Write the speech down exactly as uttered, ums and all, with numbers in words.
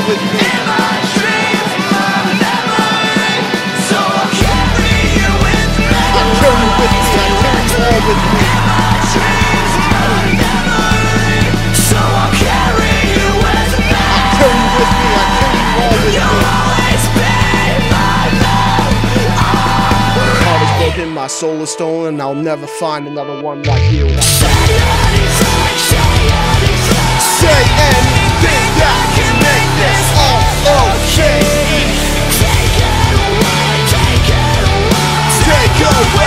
with me. In my dreams, my memory, so I'll carry you with me. I carry you with me, I carry you all with me. In my dreams, my memory, so I'll carry you with me. I carry you with me, I carry you all with me. You'll always be my love. My heart is broken, my soul is stolen, I'll never find another one like you. Say anything, say anything. Say anything that can make this all okay. Take it away, take it away. Take away